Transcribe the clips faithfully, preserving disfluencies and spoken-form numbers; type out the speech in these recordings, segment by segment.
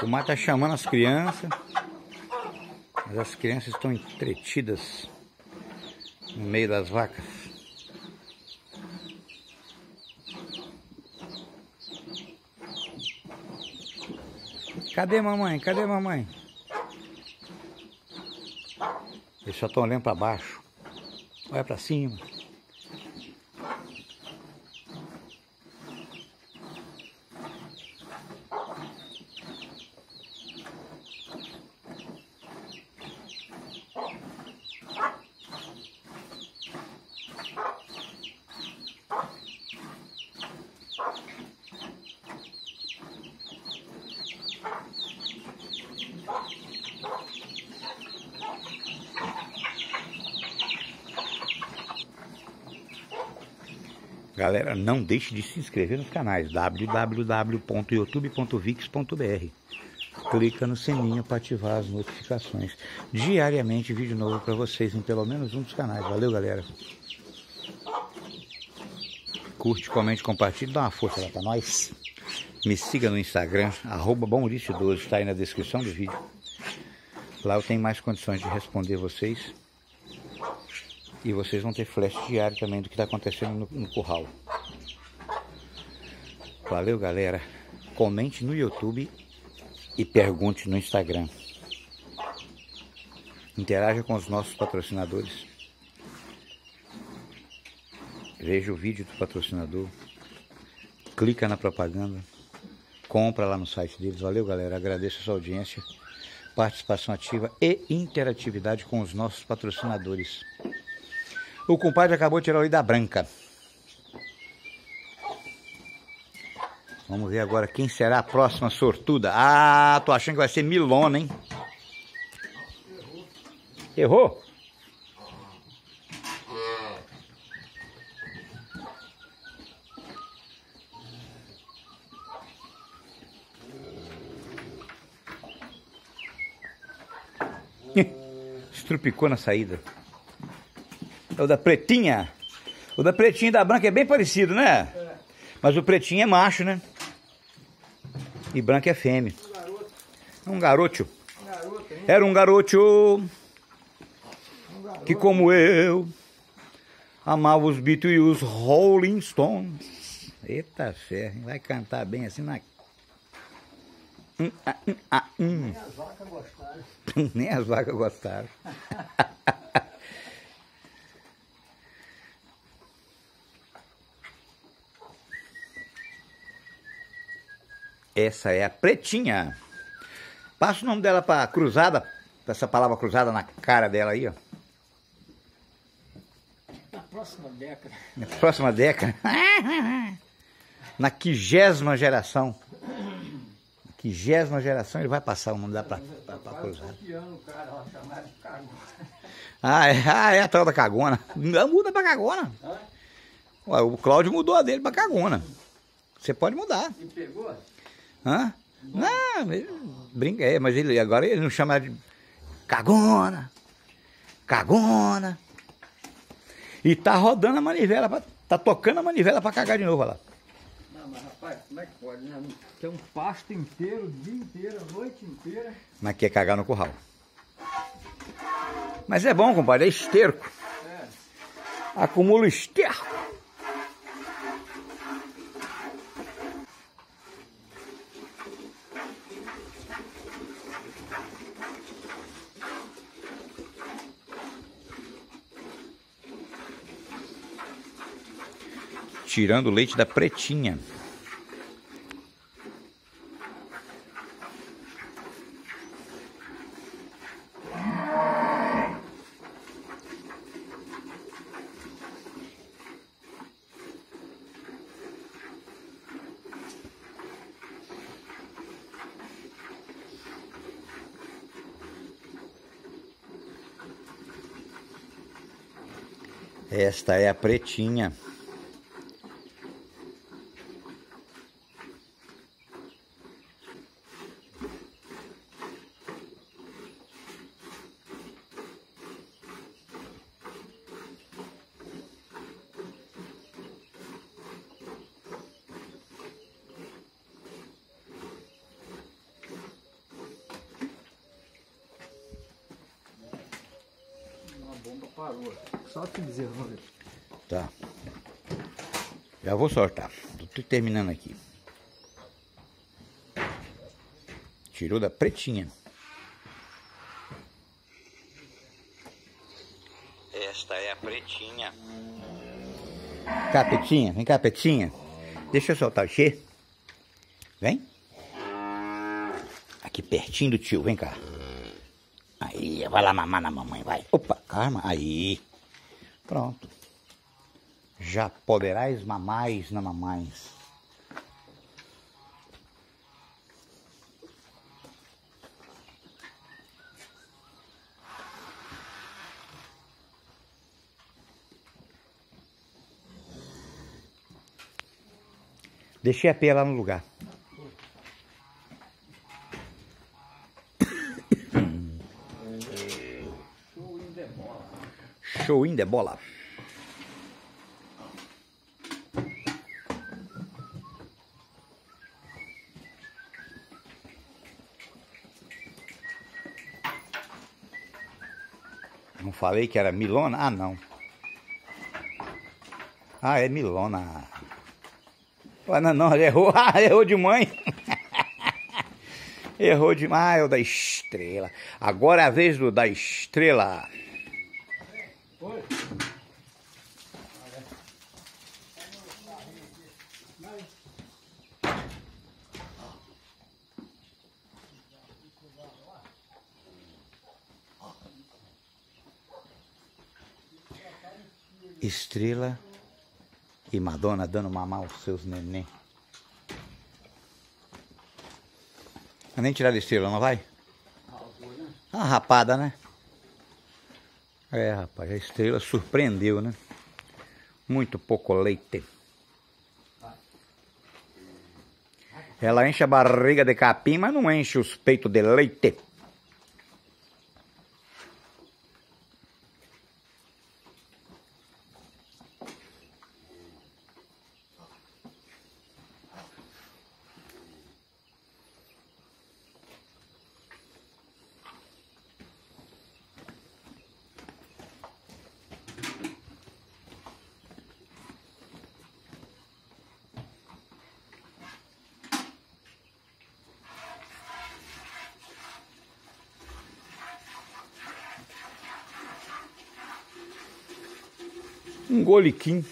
O mar tá chamando as crianças, mas as crianças estão entretidas no meio das vacas. Cadê mamãe? Cadê mamãe? Eles só estão olhando para baixo. Olha para cima. Galera, não deixe de se inscrever nos canais w w w ponto youtube ponto vix ponto b r. Clica no sininho para ativar as notificações. Diariamente vídeo novo para vocês em pelo menos um dos canais. Valeu, galera. Curte, comente, compartilhe, dá uma força lá para nós. Me siga no Instagram, arroba Baumurice doze, está aí na descrição do vídeo. Lá eu tenho mais condições de responder vocês. E vocês vão ter flash diário também do que está acontecendo no, no curral. Valeu, galera. Comente no YouTube e pergunte no Instagram. Interaja com os nossos patrocinadores. Veja o vídeo do patrocinador. Clica na propaganda. Compra lá no site deles. Valeu, galera. Agradeço a sua audiência, participação ativa e interatividade com os nossos patrocinadores. O compadre acabou de tirar o olho da branca. Vamos ver agora quem será a próxima sortuda. Ah, tô achando que vai ser Milona, hein? Errou? Estrupicou na saída. É o da pretinha. O da pretinha e da branca é bem parecido, né? É. Mas o pretinho é macho, né? E branca é fêmea. Um garoto. Um garoto. Era um garoto, um garoto que, como eu, amava os Beatles e os Rolling Stones. Eita ferro, vai cantar bem assim na... Hum, ah, hum, ah, hum. Nem as vacas gostaram. Nem as vacas gostaram. Essa é a pretinha. Passa o nome dela para cruzada, pra essa palavra cruzada na cara dela aí, ó. Na próxima década. Na próxima década. Na quigésima geração. Na quigésima geração ele vai passar o nome dela para cruzada. Ah, é, ah, é a tal da cagona. Muda para cagona. Ué, o Cláudio mudou a dele para cagona. Você pode mudar. E pegou? Hã? Não, ele brinca, é, mas ele agora ele não chama de cagona, cagona. E tá rodando a manivela, pra, tá tocando a manivela para cagar de novo, olha lá. Não, mas rapaz, como é que pode, né? Tem um pasto inteiro, o dia inteiro, a noite inteira. Mas quer cagar no curral. Mas é bom, compadre, é esterco. É. Acumula esterco. Tirando o leite da pretinha. Esta é a pretinha. bomba parou. Só te dizer, vamos ver. Tá. Já vou soltar. Tô terminando aqui. Tirou da pretinha. Esta é a pretinha. Capetinha, vem cá, Petinha. Deixa eu soltar o Xê. Vem. Aqui pertinho do tio, vem cá. Aí, vai lá mamar na mamãe, vai. Opa, calma, aí. Pronto. Já poderás mamais na mamães. Deixei a pia lá no lugar. Showinho de bola. Showinho de bola. Não falei que era Milona? Ah, não. Ah, é Milona. Ah, não, não, errou. Ah, errou de mãe. Errou de... Ah, é o da estrela. Agora é a vez do da estrela. Oi. Estrela e Madonna dando mamar aos seus neném. Vai nem tirar a estrela, não vai? Uma rapada, né? É, rapaz, a estrela surpreendeu, né? Muito pouco leite. Ela enche a barriga de capim, mas não enche os peitos de leite. Um goliquim.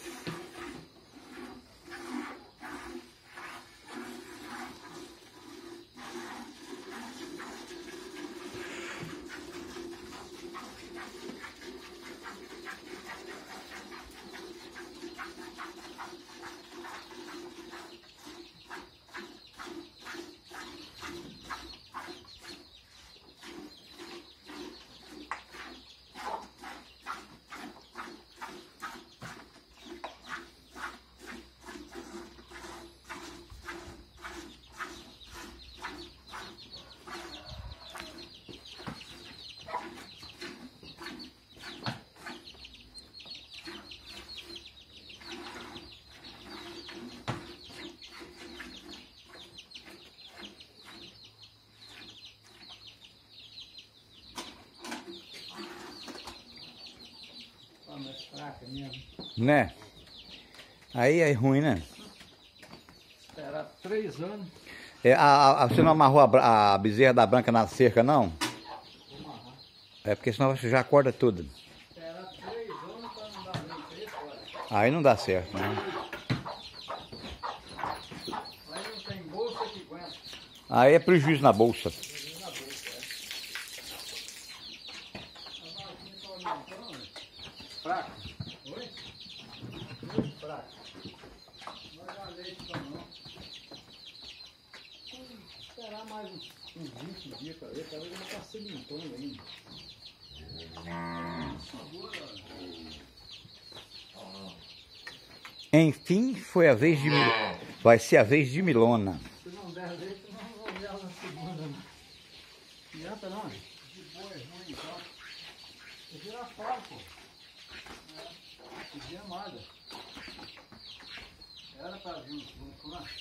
Mais fraca mesmo. Né? Aí é ruim, né? Esperar três anos. É, a, a, você não amarrou a, a bezerra da branca na cerca, não? É porque senão você já acorda tudo. Esperar três anos para não dar leite aí fora. Aí não dá certo, né? Aí não tem bolsa que aguenta. Aí é prejuízo na bolsa. Na bolsa, é. A vaquinha tá aumentando, né? Fraca. Oi? Muito fraca. Não vai dar leite pra não. Vamos esperar mais uns, uns vinte dias para ver. Talvez ele está sedimentando ainda. Enfim, foi a vez de Milona. Vai ser a vez de Milona. Se não der leite, não vou ver ela na segunda. Não adianta não. De boa é ruim, então. Tem que virar fora, pô. Que dia malha. Era pra vir uns poucos lá.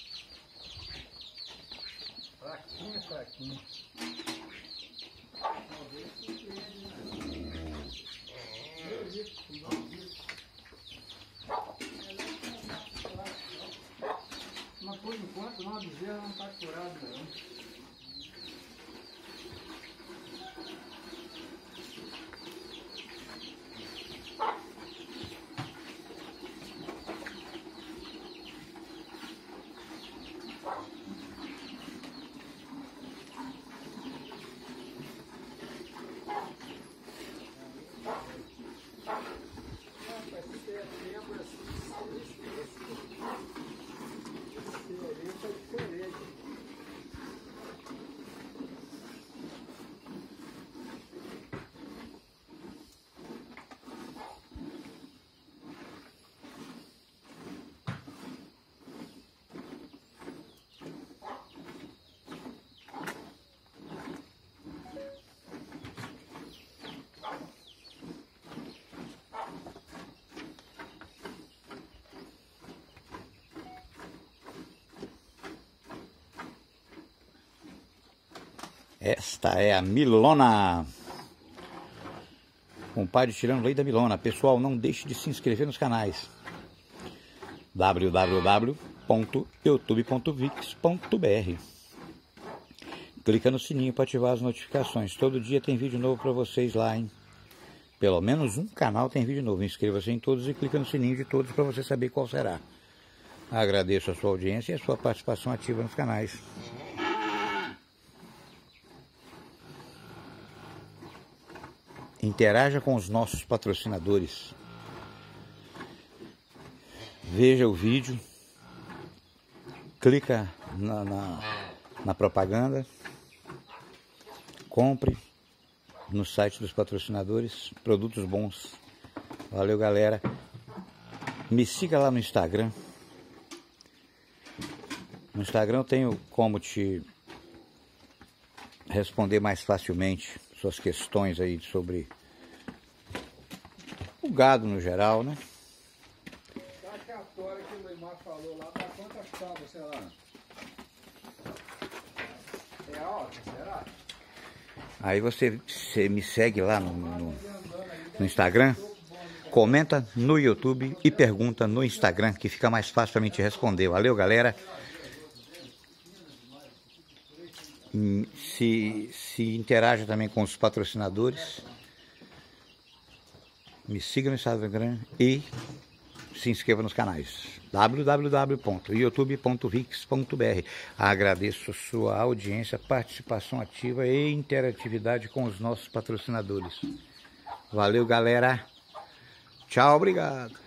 Fraquinha, fraquinha. Mas por enquanto não, a bezerra não está curada não. Esta é a Milona. Compadre tirando leite da Milona. Pessoal, não deixe de se inscrever nos canais w w w ponto youtube ponto vix ponto b r. Clica no sininho para ativar as notificações. Todo dia tem vídeo novo para vocês lá, hein? Pelo menos um canal tem vídeo novo. Inscreva-se em todos e clica no sininho de todos para você saber qual será. Agradeço a sua audiência e a sua participação ativa nos canais. Interaja com os nossos patrocinadores. Veja o vídeo. Clica na, na, na propaganda. Compre no site dos patrocinadores produtos bons. Valeu, galera. Me siga lá no Instagram. No Instagram eu tenho como te responder mais facilmente suas questões aí sobre o gado no geral, né? Sabe a tora que o Neymar falou lá, dá quantas tábuas, sei lá? É alta, será? Aí você, você me segue lá no, no, no Instagram, comenta no YouTube e pergunta no Instagram, que fica mais fácil para mim te responder. Valeu, galera? Se, se interaja também com os patrocinadores. Me siga no Instagram e se inscreva nos canais w w w ponto youtube ponto vix ponto b r. Agradeço sua audiência, participação ativa e interatividade com os nossos patrocinadores. Valeu, galera. Tchau, obrigado.